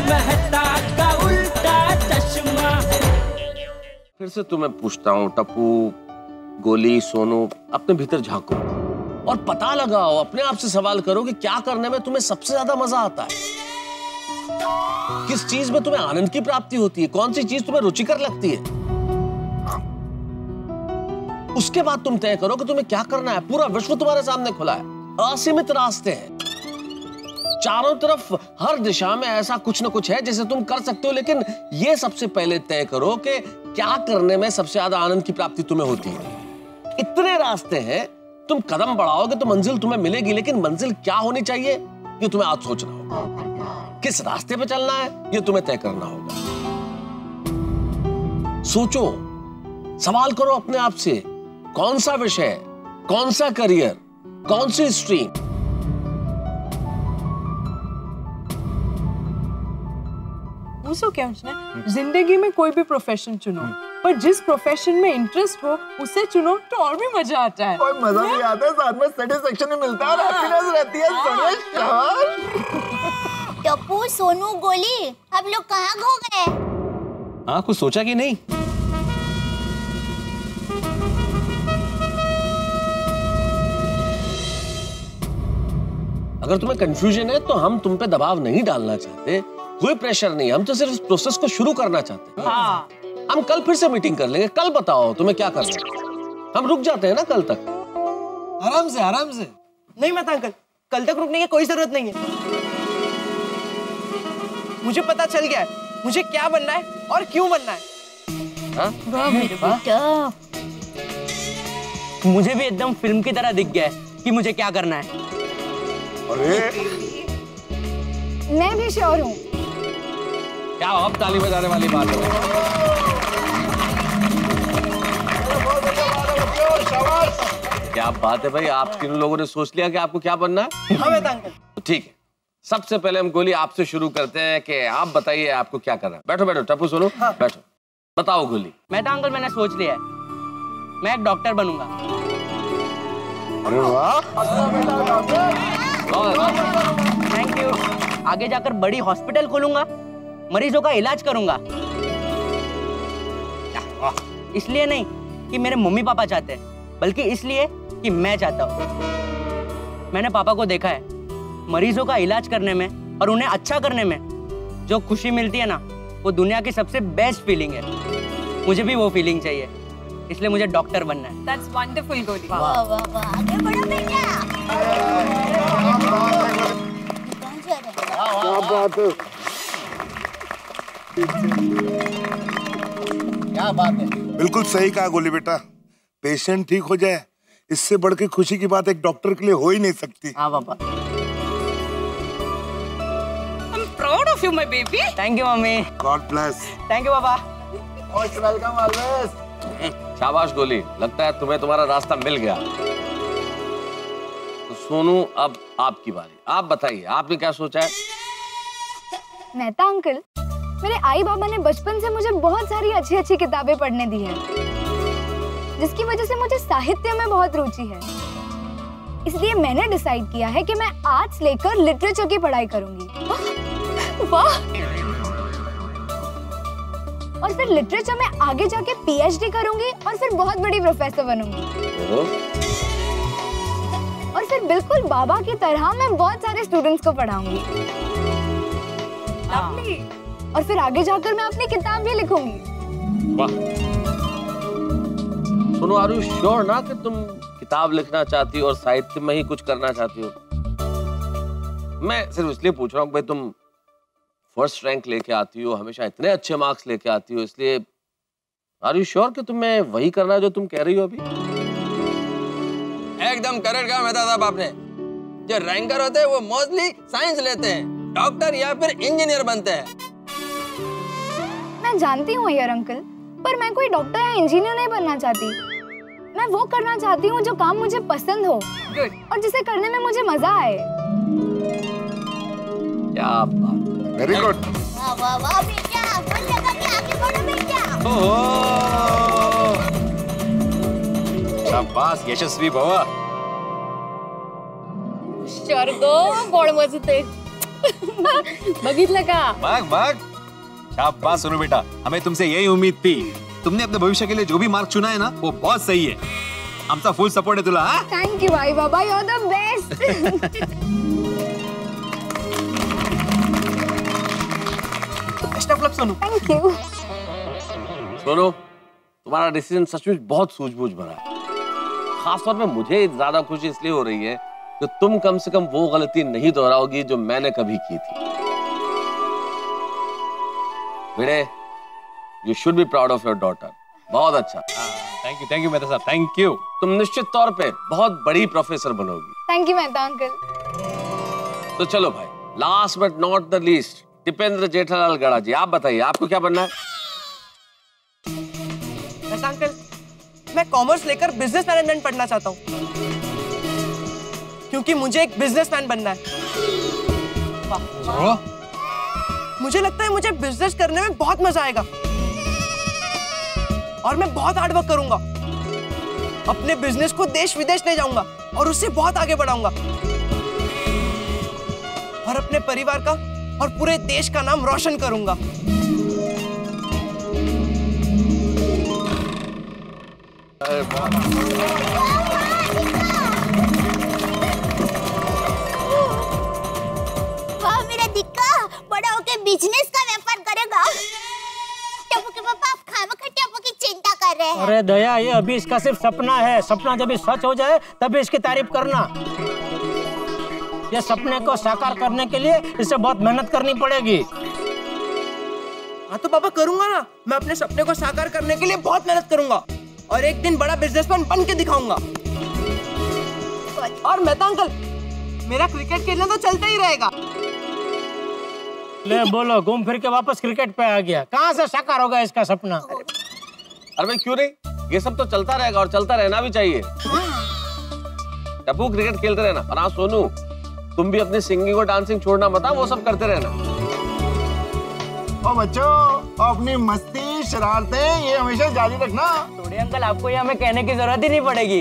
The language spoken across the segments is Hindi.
मेहता का उल्टा चश्मा। फिर से तुम्हें पूछता हूँ टप्पू, गोली, सोनू, अपने भीतर झांको और पता लगाओ, अपने आप से सवाल करो कि क्या करने में तुम्हें सबसे ज्यादा मजा आता है। किस चीज में तुम्हें आनंद की प्राप्ति होती है, कौन सी चीज तुम्हें रुचिकर लगती है। उसके बाद तुम तय करो कि तुम्हें क्या करना है। पूरा विश्व तुम्हारे सामने खुला है, असीमित रास्ते हैं चारों तरफ, हर दिशा में ऐसा कुछ न कुछ है जिसे तुम कर सकते हो। लेकिन ये सबसे पहले तय करो कि क्या करने में सबसे ज्यादा आनंद की प्राप्ति तुम्हें होती है। इतने रास्ते हैं, तुम कदम बढ़ाओगे तो मंजिल तुम्हें मिलेगी, लेकिन मंजिल क्या होनी चाहिए ये तुम्हें आज सोचना होगा। किस रास्ते पे चलना है ये तुम्हें तय करना होगा। सोचो, सवाल करो अपने आप से, कौन सा विषय, कौन सा करियर, कौन सी स्ट्रीम। पूछो क्या उसने, जिंदगी में कोई भी प्रोफेशन चुनो, पर जिस प्रोफेशन में इंटरेस्ट हो उसे चुनो तो और भी मजा आता है। और मजा भी आता है, साथ में सेटिस्फैक्शन भी मिलता है और हैप्पीनेस रहती है। टप्पू, सोनू, गोली, आप लोग कहाँ खो गए? हाँ, कुछ सोचा कि नहीं? अगर तुम्हें कंफ्यूजन है तो हम तुम पे दबाव नहीं डालना चाहते, कोई प्रेशर नहीं, हम तो सिर्फ इस प्रोसेस को शुरू करना चाहते हैं। हाँ। हम कल फिर से मीटिंग कर लेंगे, कल बताओ तुम्हें क्या करना है। हम रुक जाते हैं ना कल तक। आराम से, आराम से। नहीं मत अंकल, कल तक रुकने की कोई जरूरत नहीं है। मुझे पता चल गया है मुझे क्या बनना है और क्यों बनना है। वाह मेरे बेटा। मुझे भी एकदम फिल्म की तरह दिख गया है कि मुझे क्या करना है। अरे मैं भी श्योर हूँ। क्या अब ताली बजाने वाली बात है। क्या बात है भाई, आप तीनों लोगों ने सोच लिया कि आपको क्या बनना है? हाँ अंकल। तो ठीक है, सबसे पहले हम गोली आपसे शुरू करते हैं कि आप बताइए आपको क्या करना है। बैठो बैठो टप्पू, सुनो। हाँ। बैठो, बताओ गोली। मैं तो अंकल मैंने सोच लिया है, मैं एक डॉक्टर बनूंगा। अरे वाह, थैंक यू। आगे जाकर बड़ी हॉस्पिटल खोलूंगा, मरीजों का इलाज करूंगा। इसलिए नहीं कि मेरे मम्मी पापा चाहते हैं, बल्कि इसलिए कि मैं चाहता हूँ। मैंने पापा को देखा है, मरीजों का इलाज करने में और उन्हें अच्छा करने में जो खुशी मिलती है ना, वो दुनिया की सबसे बेस्ट फीलिंग है। मुझे भी वो फीलिंग चाहिए, इसलिए मुझे डॉक्टर बनना है। That's wonderful, गोली। वाह वाह वाह, आगे बढ़ो बेटा। क्या बात है, क्या बात है। बिल्कुल सही कहा गोली बेटा। पेशेंट ठीक हो जाए, इससे बढ़ के खुशी की बात एक डॉक्टर के लिए हो ही नहीं सकती। हाँ पापा। I'm proud of you, my baby. Thank you mummy. God bless. Thank you papa. Most welcome always. शाबाश गोली, लगता है तुम्हें तुम्हारा रास्ता मिल गया। तो सोनू, अब आपकी बारी, आप बताइए आपने क्या सोचा है? मेहता अंकल, मेरे आई बाबा ने बचपन से मुझे बहुत सारी अच्छी अच्छी किताबें पढ़ने दी हैं, जिसकी वजह से मुझे साहित्य में बहुत रुचि है। इसलिए मैंने डिसाइड किया है कि मैं आर्ट्स लेकर लिटरेचर की पढ़ाई करूंगी। वाह! और फिर लिटरेचर में आगे जाके पीएचडी करूंगी और फिर बहुत बड़ी प्रोफेसर बनूंगी। और फिर बिल्कुल बाबा की तरह मैं बहुत सारे स्टूडेंट्स को पढ़ाऊंगी। Lovely. और फिर आगे जाकर मैं अपनी किताब भी लिखूंगी। वाह! सुनो, आर यू श्योर ना कि तुम किताब लिखना चाहती हो और साहित्य में ही कुछ करना चाहती हो? मैं सिर्फ इसलिए पूछ रहा हूँ भाई, तुम फर्स्ट रैंक लेके आती हो, हमेशा इतने अच्छे मार्क्स लेके आती हो, इसलिए आर यू श्योर कि तुम्हें वही करना है जो तुम कह रही हो अभी? एकदम करेक्ट कहा मेहता साहब आपने। जो रैंकर होते हैं वो मोस्टली साइंस लेते हैं, डॉक्टर या फिर इंजीनियर बनते हैं। मैं जानती हूँ यार अंकल, पर मैं कोई डॉक्टर या इंजीनियर नहीं बनना चाहती। मैं वो करना चाहती हूँ जो काम मुझे पसंद हो और जिसे करने में मुझे मजा आए। क्या बात, वेरी गुड। वाह वाह वाह बेटा, मन लगा के आगे बढ़ो बेटा। शाबाश, यशस्वी भव। स्वर्गो बड़ मजते। बघितलं का? भाग शाबाश सोनू बेटा, हमें तुमसे यही उम्मीद थी। तुमने अपने भविष्य के लिए जो भी मार्ग चुना है ना वो बहुत सही है। हमका फुल सपोर्ट है तुला। हाँ? थैंक यू भाई बाबा, you are the best. Best of luck Sonu. Thank you. Sonu, तुम्हारा डिसीजन सचमुच बहुत सूझबूझ भरा है। खासतौर पे मुझे ज्यादा खुशी इसलिए हो रही है कि तुम कम से कम वो गलती नहीं दोहराओगी जो मैंने कभी की थी। बेटे, you should be proud of your daughter. बहुत अच्छा। थैंक यू मेहता साहब, थैंक यू। तुम निश्चित तौर पे बहुत बड़ी प्रोफेसर बनोगी। Thank you Mehta uncle. तो चलो भाई, last but not the least, Dipendra Jethalal Gada ji, आप बताइए आपको क्या बनना है? मेहता अंकल, मैं कॉमर्स लेकर बिजनेस मैनेजमेंट पढ़ना चाहता हूँ, क्योंकि मुझे एक बिजनेसमैन बनना है। मुझे लगता है मुझे बिजनेस करने में बहुत मजा आएगा और मैं बहुत हार्ड वर्क करूंगा। अपने बिजनेस को देश विदेश ले जाऊंगा और उससे बहुत आगे बढ़ाऊंगा और अपने परिवार का और पूरे देश का नाम रोशन करूंगा। वाह मेरा दिक्का, बड़ा होके बिजनेस का व्यापार करेगा। टप्पू के पापा, आप खामखा टप्पू की चिंता कर रहे हैं। अरे दया, ये अभी इसका सिर्फ सपना है। सपना जब सच हो जाए तभी इसकी तारीफ करना। ये सपने को साकार करने के लिए इसे बहुत मेहनत करनी पड़ेगी। हाँ तो पापा करूंगा ना, मैं अपने सपने को साकार करने के लिए बहुत मेहनत करूंगा और एक दिन बड़ा बिजनेसमैन बन के दिखाऊंगा। और मेहता अंकल, मेरा क्रिकेट खेलना तो चलता ही रहेगा। ले बोलो, घूम फिर के वापस क्रिकेट पे आ गया। कहाँ से साकार होगा इसका सपना? अरे भाई क्यों नहीं, ये सब तो चलता रहेगा और चलता रहना भी चाहिए। टप्पू क्रिकेट खेलते रहना, और हाँ सोनू, तुम भी अपनी सिंगिंग और डांसिंग छोड़ना मत, वो सब करते रहना। और बच्चों, अपनी मस्ती शरारतें ये हमेशा जारी रखना। थोड़ी अंकल, आपको ये हमें कहने की जरूरत ही नहीं पड़ेगी।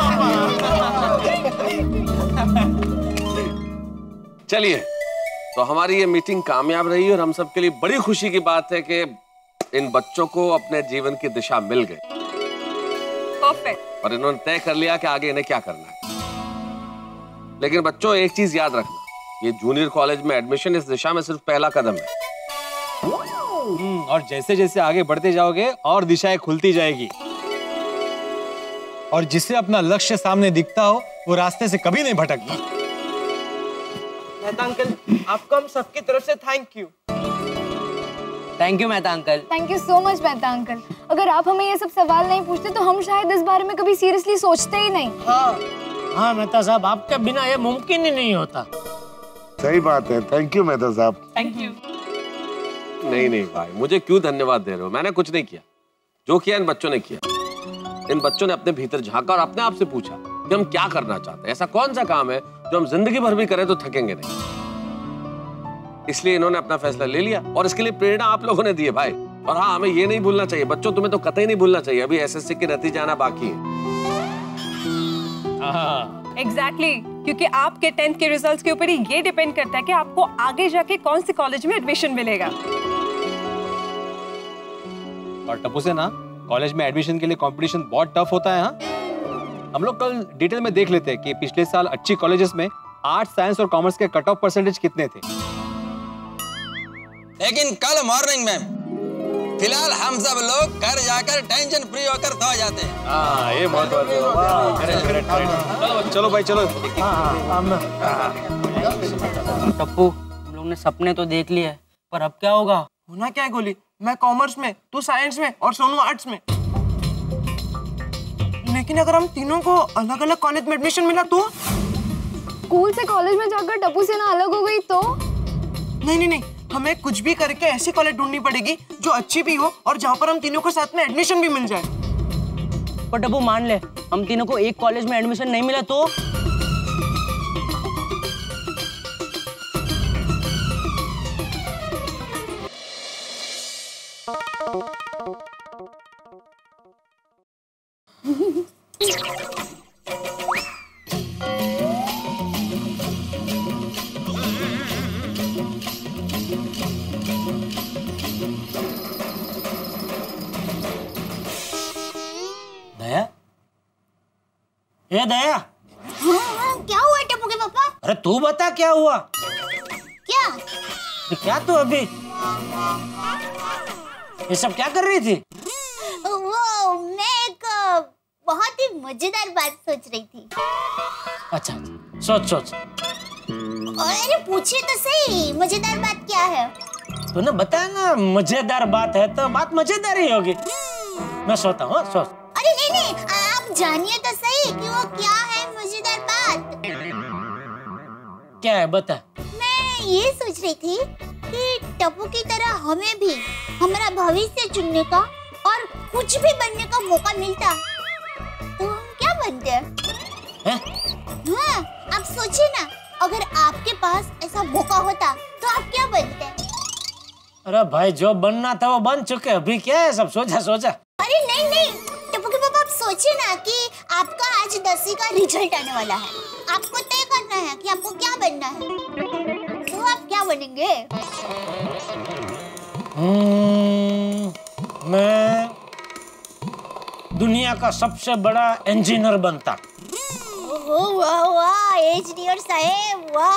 चलिए, तो हमारी ये मीटिंग कामयाब रही और हम सबके लिए बड़ी खुशी की बात है कि इन बच्चों को अपने जीवन की दिशा मिल गई। परफेक्ट। और इन्होंने तय कर लिया कि आगे इन्हें क्या करना है। लेकिन बच्चों, एक चीज याद रखना, ये जूनियर कॉलेज में एडमिशन इस दिशा में सिर्फ पहला कदम है। और जैसे जैसे आगे बढ़ते जाओगे और दिशाएं खुलती जाएगी। और जिसे अपना लक्ष्य सामने दिखता हो वो रास्ते से कभी नहीं भटकता। मेहता अंकल, आपको हम सबकी तरफ से thank you. Thank you Mehta uncle. Thank you so much Mehta uncle. अगर आप हमें ये सब सवाल नहीं पूछते तो हम शायद इस बारे में कभी सीरियसली सोचते ही नहीं। हाँ मेहता साहब, आपके बिना ये मुमकिन ही नहीं होता। सही बात है। थैंक यू मेहता साहब। Thank you. नहीं नहीं भाई, मुझे क्यों धन्यवाद दे रहे हो? मैंने कुछ नहीं किया, जो किया इन बच्चों ने किया। इन बच्चों ने अपने भीतर झांका और अपने आप से पूछा कि हम क्या करना चाहते हैं। ऐसा कौन सा काम है जो हम जिंदगी भर भी करें तो थकेंगे नहीं। इसलिए इन्होंने अपना फैसला ले लिया और इसके लिए प्रेरणा आप लोगों ने दी है भाई। और हाँ, हमें ये नहीं भूलना चाहिए बच्चों, तुम्हें तो कतई नहीं भूलना चाहिए, अभी एसएससी के नतीजे आना बाकी है। एग्जैक्टली, क्योंकि आपके 10th के रिजल्ट्स के ऊपर ही ये डिपेंड करता है कि आपको आगे जाके कौन से कॉलेज में एडमिशन मिलेगा। और टप्पू से ना, कॉलेज में एडमिशन के लिए कंपटीशन बहुत टफ होता है। हाँ, हम लोग कल डिटेल में देख लेते हैं कि पिछले साल अच्छी कॉलेजेस में आर्ट्स, साइंस और कॉमर्स के कट ऑफ परसेंटेज कितने थे। लेकिन कल मॉर्निंग में फिलहाल हम सब लोग घर जाकर टेंशन फ्री होकर सो जाते हैं। हाँ, ये बहुत चलो भाई चलो। टप्पू, हम लोग ने सपने तो देख लिए, पर अब क्या होगा? होना क्या है गोली? मैं कॉमर्स में, तू साइंस में और सोनू आर्ट्स में। लेकिन अगर हम तीनों को अलग अलग कॉलेज में एडमिशन मिला तो? स्कूल से कॉलेज में जाकर टप्पू से ना अलग हो गई तो? नहीं नहीं नहीं, हमें कुछ भी करके ऐसी कॉलेज ढूंढनी पड़ेगी जो अच्छी भी हो और जहाँ पर हम तीनों को साथ में एडमिशन भी मिल जाए। पर टप्पू मान ले, हम तीनों को एक कॉलेज में एडमिशन नहीं मिला तो? दया, ए दया। हाँ, क्या हुआ टप्पू के पापा? अरे तू बता क्या हुआ? क्या? क्या तू अभी ये सब क्या कर रही थी? वो मैं एक बहुत ही मजेदार बात सोच रही थी। अच्छा, सोच। अरे पूछिए तो सही, मजेदार बात क्या है? तूने बताया ना मजेदार बात है तो बात मजेदार ही होगी। मैं सोता हूँ, सोच। अरे नहीं, आप जानिए तो सही कि वो क्या है मजेदार बात। क्या है बता। मैं ये सोच रही थी कि टप्पू की तरह हमें भी हमारा भविष्य चुनने का और कुछ भी बनने का मौका मिलता तो हम क्या बनते हैं? हाँ, आप सोचिए ना, अगर आपके पास ऐसा मौका होता तो आप क्या बनते? अरे भाई जो बनना था वो बन चुके, अभी क्या है सब सोचा। अरे नहीं, टप्पू के पापा आप सोचिए ना कि आपका आज 10वीं का रिजल्ट आने वाला है, आपको तय करना है कि आपको क्या बनना है, तो आप क्या बनेंगे? मैं दुनिया का सबसे बड़ा इंजीनियर बनता। वाह वाह, इंजीनियर साहब, वाह।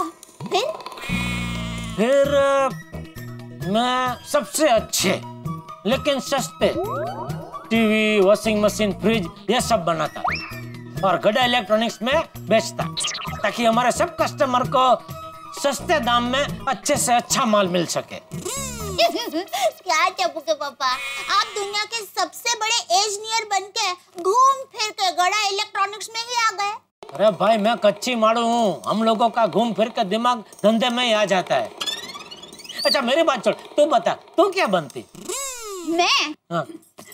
फिर मैं सबसे अच्छे लेकिन सस्ते टीवी, वॉशिंग मशीन, फ्रिज ये सब बनाता और गड़ा इलेक्ट्रॉनिक्स में बेचता ताकि हमारे सब कस्टमर को सस्ते दाम में अच्छे से अच्छा माल मिल सके। क्या टप्पू के पापा, आप दुनिया के सबसे बड़े इंजीनियर बनके घूम फिर के गड़ा इलेक्ट्रॉनिक्स में ही आ गए। अरे भाई मैं कच्ची मारू हूँ, हम लोगों का घूम फिर के दिमाग धंधे में ही आ जाता है। अच्छा मेरी बात छोड़, तू बता तू क्या बनती? मैं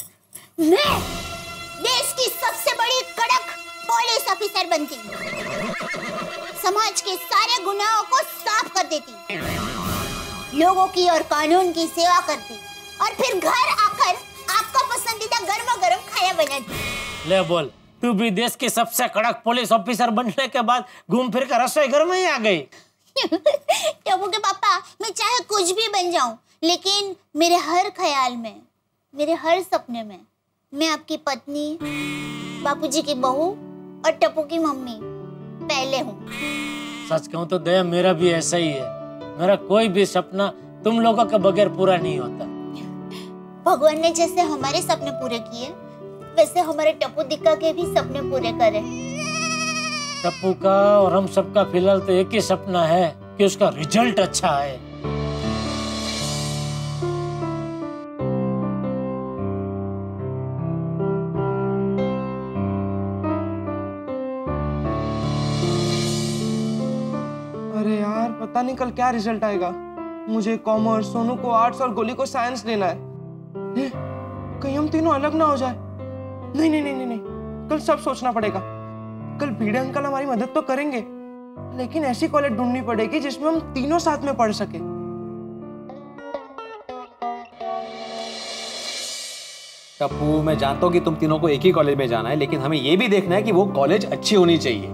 देश की सबसे बड़ी कड़क पुलिस ऑफिसर बनती, समाज के सारे गुनाहों को साफ कर देती, लोगों की और कानून की सेवा करती और फिर घर आकर आपका पसंदीदा गर्मा गर्म खाना बनाती। ले बोल, तू भी देश की सबसे कड़क पुलिस ऑफिसर बनने के बाद घूम फिर कर रसोई घर में ही आ गई। टप्पू के पापा, मैं चाहे कुछ भी बन जाऊं, लेकिन मेरे हर ख्याल में, मेरे हर सपने में मैं आपकी पत्नी, बापूजी की बहू और टप्पू की मम्मी पहले हूँ। सच कहूँ तो दया मेरा भी ऐसा ही है, मेरा कोई भी सपना तुम लोगों के बगैर पूरा नहीं होता। भगवान ने जैसे हमारे सपने पूरे किए वैसे हमारे टप्पू दिक्का के भी सपने पूरे करे। टप्पू का और हम सबका फिलहाल तो एक ही सपना है कि उसका रिजल्ट अच्छा है। अरे यार पता नहीं कल क्या रिजल्ट आएगा। मुझे कॉमर्स, सोनू को आर्ट्स और गोली को साइंस लेना है। कहीं हम तीनों अलग ना हो जाए। नहीं, कल सब सोचना पड़ेगा। कल भिड़े अंकल हमारी मदद तो करेंगे, लेकिन ऐसी कॉलेज ढूंढनी पड़ेगी जिसमें हम तीनों साथ में पढ़ सके। टप्पू मैं जानता हूँ कि तुम तीनों को एक ही कॉलेज में जाना है, लेकिन हमें ये भी देखना है कि वो कॉलेज अच्छी होनी चाहिए।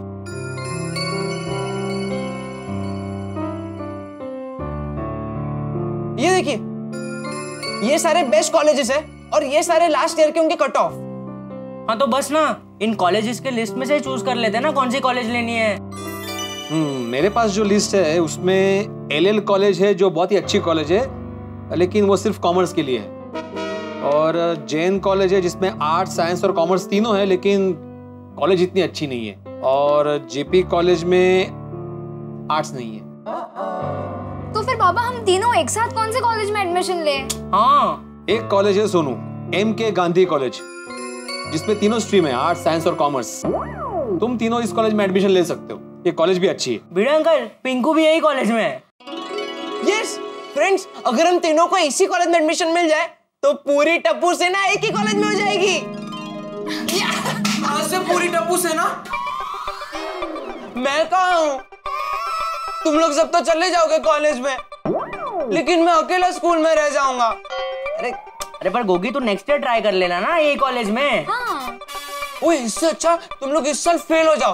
ये देखिए, ये सारे बेस्ट कॉलेजेस है और ये सारे लास्ट ईयर के उनके कट ऑफ। हाँ तो बस ना, इन कॉलेजेस के लिस्ट में से चूज कर लेते हैं ना कौन सी कॉलेज लेनी है। मेरे पास जो लिस्ट है उसमें एलएल कॉलेज है जो बहुत ही अच्छी कॉलेज है, लेकिन वो सिर्फ कॉमर्स के लिए है, और जैन कॉलेज है जिसमें आर्ट्स, साइंस और कॉमर्स तीनों है, लेकिन कॉलेज इतनी अच्छी नहीं है, और जेपी कॉलेज में आर्ट्स नहीं है। तो फिर बाबा हम तीनों एक साथ कौन से कॉलेज में एडमिशन ले? हाँ, एक कॉलेज है सोनू, MK गांधी कॉलेज, जिसमें तीनों स्ट्रीम है, आर्ट्स, साइंस और कॉमर्स। तुम तीनों इस कॉलेज में एडमिशन ले सकते हो, ये कॉलेज भी अच्छी है। भिड़े अंकल, पिंकू भी यही कॉलेज में है। यस फ्रेंड्स, अगर हम तीनों को इसी कॉलेज में एडमिशन मिल जाए तो पूरी टप्पू सेना एक ही कॉलेज में हो जाएगी। कहां से पूरी टप्पू सेना? मैं कहा हूं, तुम लोग सब तो चले जाओगे कॉलेज में, लेकिन मैं अकेला स्कूल में रह जाऊंगा। अरे पर गोगी तू नेक्स्ट ईयर ट्राई कर लेना ना यही कॉलेज में। हाँ। ओए इससे अच्छा तुम लोग इस साल फेल हो जाओ,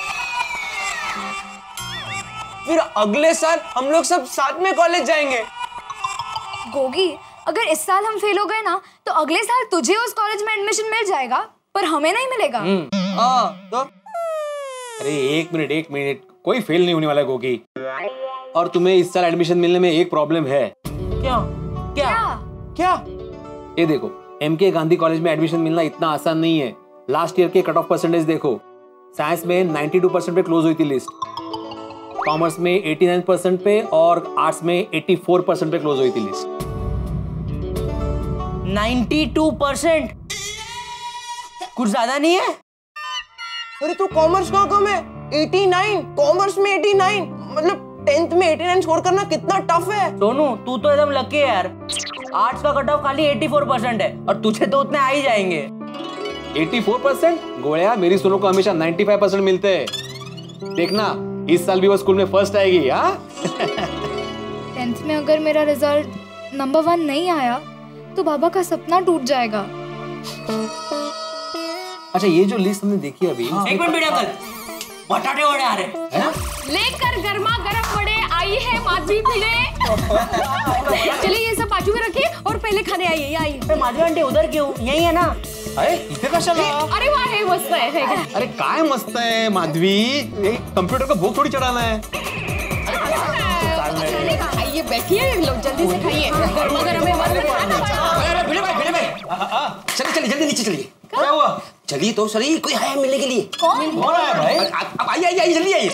फिर अगले साल हम लोग सब साथ में कॉलेज जाएंगे। गोगी, अगर इस साल हम फेल हो गए ना तो अगले साल तुझे उस कॉलेज में एडमिशन मिल जाएगा पर हमें नहीं मिलेगा। तो अरे एक मिनट, कोई फेल नहीं होने वाला है गोगी। और तुम्हें इस साल एडमिशन मिलने में एक प्रॉब्लम है। क्या? ये देखो, एमके गांधी कॉलेज में एडमिशन मिलना इतना आसान नहीं है। लास्ट ईयर के कट ऑफ परसेंटेज देखो, साइंस में 92% पे क्लोज हुई थी लिस्ट, कॉमर्स में 89% पे और आर्ट्स में 84% पे क्लोज हुई थी लिस्ट। 92%? कुछ ज्यादा नहीं है? अरे तो कॉमर्स का कम है 89, कॉमर्स में 89, मतलब 10th में 89 स्कोर करना कितना टफ है। सोनू तू तो एकदम लकी है यार, आर्ट्स का कट ऑफ खाली 84% है और तुझे तो उतने आ ही जाएंगे। 84%? गोया, मेरी सोनू को हमेशा 95% मिलते हैं। देखना इस साल भी वो स्कूल में फर्स्ट आएगी। हाँ 10th में अगर मेरा रिजल्ट नंबर 1 नहीं आया तो बाबा का सपना टूट जाएगा। अच्छा, ये जो लिस्ट हमने देखी अभी, एक मिनट बेटा, अंकल बटाटे वड़े आ रहे हैं। लेकर गर्मा गर्म वड़े आई है माधवी भिड़े। चलिए ये सब बाजू में रखिए और पहले खाने आइए। आइए। माधवी आंटी उधर क्यों? यही है ना? अरे इथे कशाला? अरे वाह है, मस्त है। अरे काय मस्त है माधवी, कंप्यूटर को भूख थोड़ी चढ़ाना है। खाइए, बैठिए, लोग जल्दी से खाइए, गर्मा गर्म है, मस्त खाना। भिड़े भाई चलिए जल्दी नीचे चलिए। क्या हुआ? चलिए तो सही, कोई आया मिलने के लिए। कौन है भाई? अब आइए जल्दी आइए।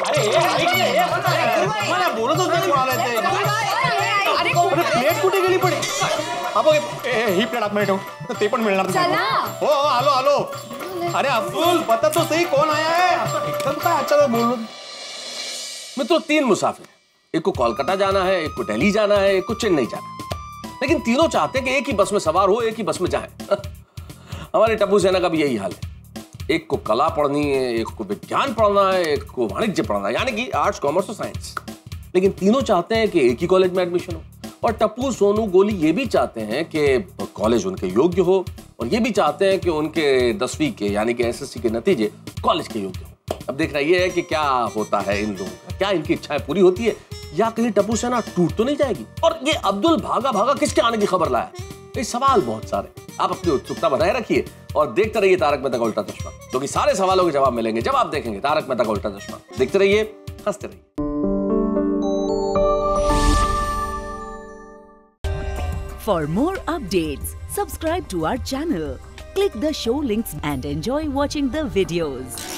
अरे बोलो तो क्या बोल रहे थे? अरे प्लेट कुठे गेली पडे? अब ही प्लेट आत ठेव, ते पण मिळणार चला। हो आलो। अरे अब्दुल, बता तो सही कौन आया है? एकदम काय अच्छा बोल। मित्रों, 3 मुसाफिर, एक को कोलकाता जाना है, एक को दिल्ली जाना है, एक को चेन्नई जाना है, लेकिन तीनों चाहते हैं कि एक ही बस में सवार हो, एक ही बस में जाएं। हमारे टप्पू सेना का भी यही हाल है। एक को कला पढ़नी है, एक को विज्ञान पढ़ना है, एक को वाणिज्य पढ़ना है, यानी कि आर्ट्स, कॉमर्स और साइंस। लेकिन तीनों चाहते हैं कि एक ही कॉलेज में एडमिशन हो, और टप्पू, सोनू, गोली ये भी चाहते हैं कि कॉलेज उनके योग्य हो, और ये भी चाहते हैं कि उनके 10वीं के यानी कि एसएससी के नतीजे कॉलेज के योग्य हो। अब देखना ये है कि क्या होता है इन लोगों का, क्या इनकी इच्छाएं पूरी होती है या कहीं टप्पू सेना टूट तो नहीं जाएगी। और ये अब्दुल भागा किसके आने की खबर लाया? ये सवाल बहुत सारे। आप अपनी उत्सुकता बनाए रखिए और देखते रहिए तारक मेहता का उल्टा चश्मा, क्योंकि सारे सवालों के जवाब मिलेंगे जब आप देखेंगे तारक मेहता का उल्टा चश्मा। देखते रहिए, हंसते रहिए। For more updates, subscribe to our channel, click the show links and enjoy watching the videos.